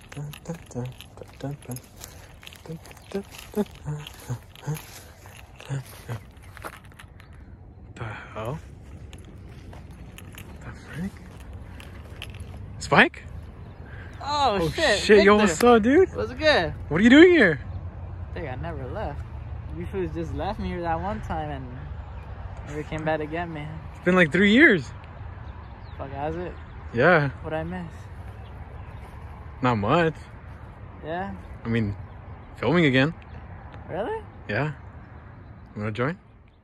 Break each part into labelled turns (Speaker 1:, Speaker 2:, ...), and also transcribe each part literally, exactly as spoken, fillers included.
Speaker 1: The hell? The frick? Spike?
Speaker 2: Oh,
Speaker 1: oh
Speaker 2: shit.
Speaker 1: shit, yo, what's up, dude?
Speaker 2: What's good?
Speaker 1: What are you doing here?
Speaker 2: I think I never left. You fools just left me here that one time and never came back to get me.
Speaker 1: It's been like three years.
Speaker 2: Fuck, has it?
Speaker 1: Yeah.
Speaker 2: What'd I miss?
Speaker 1: Not much.
Speaker 2: Yeah?
Speaker 1: I mean, filming again.
Speaker 2: Really?
Speaker 1: Yeah. You wanna join?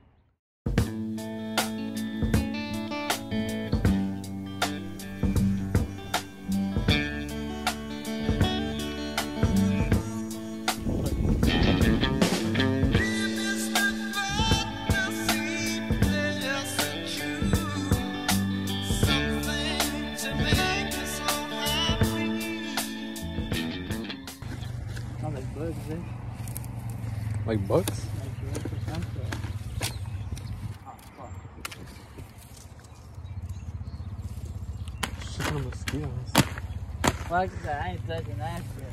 Speaker 1: Like bugs? Shit on mosquitoes.
Speaker 2: Fuck that, I ain't touching that shit.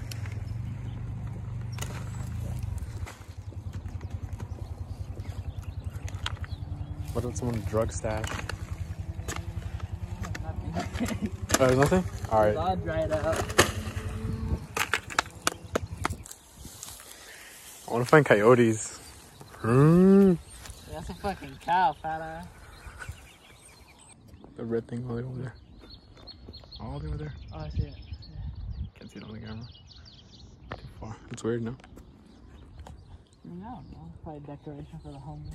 Speaker 1: What if someone's drug stash?
Speaker 2: Nothing.
Speaker 1: Oh, there's nothing? Alright.
Speaker 2: It's all dried out.
Speaker 1: I want to find coyotes. Mm.
Speaker 2: That's a fucking cow, fat ass.
Speaker 1: The red thing all the way over there. All the way over there.
Speaker 2: Oh, I see it. Yeah.
Speaker 1: Can't see it on the camera. Too far. It's weird, no?
Speaker 2: No, no. Probably decoration for the homeless.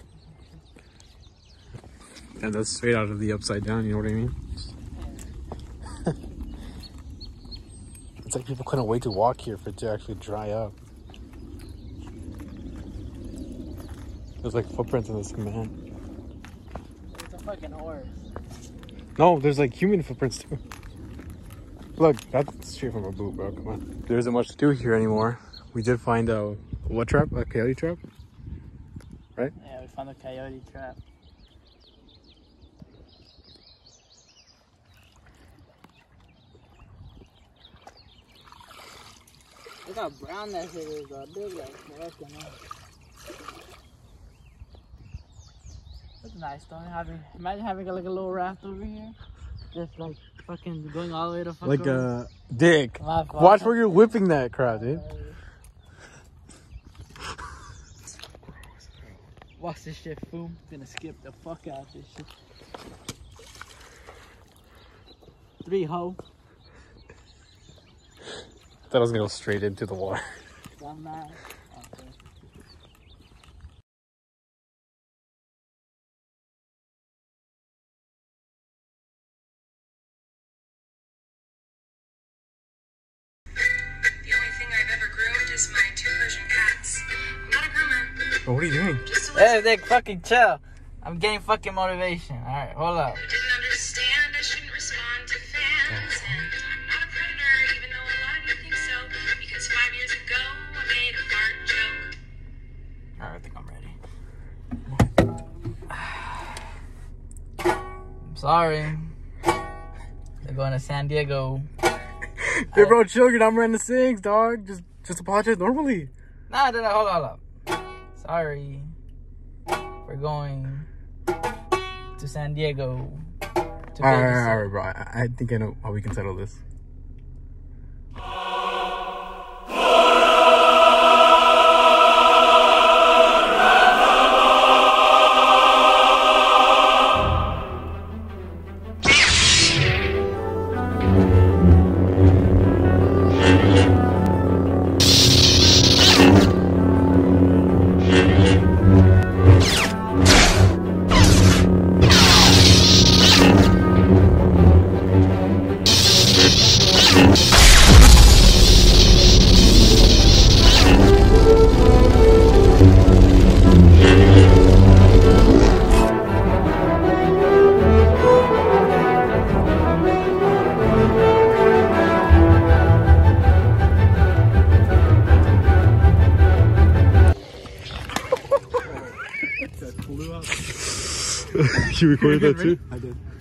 Speaker 1: And that's straight out of the upside down, you know what I mean? Yeah. It's like people couldn't wait to walk here for it to actually dry up. There's like footprints in the cement.
Speaker 2: It's a fucking horse.
Speaker 1: No, there's like human footprints too. Look, that's straight from a boot, bro. Come on. There isn't much to do here anymore. We did find a what trap? A coyote trap? Right?
Speaker 2: Yeah, we found a coyote trap. Look how brown that shit is, though. Dude, like, fucking hell. That's nice, though. Having, imagine having like a little raft over here. Just like fucking going all the way to fucking.
Speaker 1: Like a dick.
Speaker 2: My fault.
Speaker 1: Watch where you're whipping that crap, dude.
Speaker 2: Watch this shit, fool. Gonna skip the fuck out of this shit. Three ho.
Speaker 1: I thought I was gonna go straight into the water.
Speaker 2: Dumbass. Okay.
Speaker 3: The only thing I've ever groomed is my two Persian cats. I'm not a groomer.
Speaker 1: Oh, what are you doing?
Speaker 3: Just a
Speaker 2: Hey, Nick, fucking chill. I'm getting fucking motivation. Alright, hold up.
Speaker 3: who didn't understand I shouldn't respond to fans. And I'm not a predator, even though a lot of you think so. Because five years ago, I made a fart joke.
Speaker 2: Alright, I think I'm ready. I'm sorry. They're going to San Diego.
Speaker 1: Hey, bro, chill. You're not wearing the sings, dog. Just, just apologize normally.
Speaker 2: Nah, nah, nah, hold on, hold up. Sorry. We're going to San Diego. To
Speaker 1: Alright, alright, alright, bro. I, I think I know how we can settle this. You recorded that too? I did.